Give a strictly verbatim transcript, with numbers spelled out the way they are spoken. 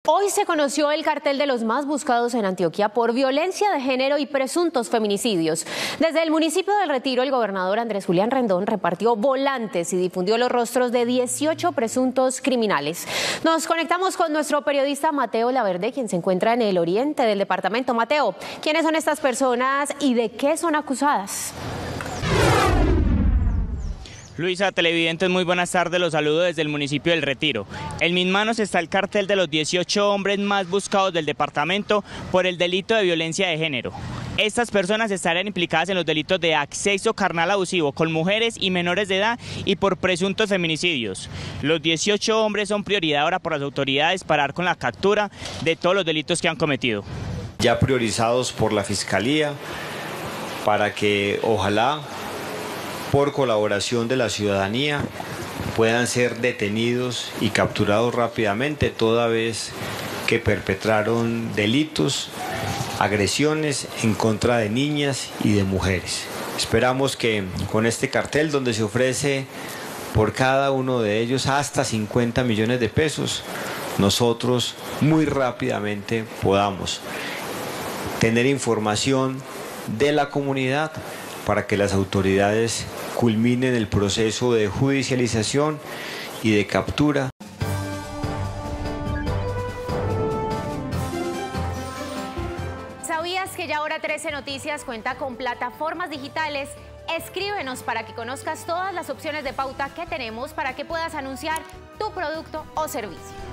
Hoy se conoció el cartel de los más buscados en Antioquia por violencia de género y presuntos feminicidios. Desde el municipio del Retiro, el gobernador Andrés Julián Rendón repartió volantes y difundió los rostros de dieciocho presuntos criminales. Nos conectamos con nuestro periodista Mateo Laverde, quien se encuentra en el oriente del departamento. Mateo, ¿quiénes son estas personas y de qué son acusadas? Luisa, televidentes, muy buenas tardes, los saludo desde el municipio del Retiro. En mis manos está el cartel de los dieciocho hombres más buscados del departamento por el delito de violencia de género. Estas personas estarán implicadas en los delitos de acceso carnal abusivo con mujeres y menores de edad y por presuntos feminicidios. Los dieciocho hombres son prioridad ahora por las autoridades para dar con la captura de todos los delitos que han cometido. Ya priorizados por la Fiscalía para que ojalá, por colaboración de la ciudadanía, puedan ser detenidos y capturados rápidamente toda vez que perpetraron delitos, agresiones en contra de niñas y de mujeres. Esperamos que con este cartel, donde se ofrece por cada uno de ellos hasta cincuenta millones de pesos, nosotros muy rápidamente podamos tener información de la comunidad para que las autoridades culminen el proceso de judicialización y de captura. ¿Sabías que ya ahora trece Noticias cuenta con plataformas digitales? Escríbenos para que conozcas todas las opciones de pauta que tenemos para que puedas anunciar tu producto o servicio.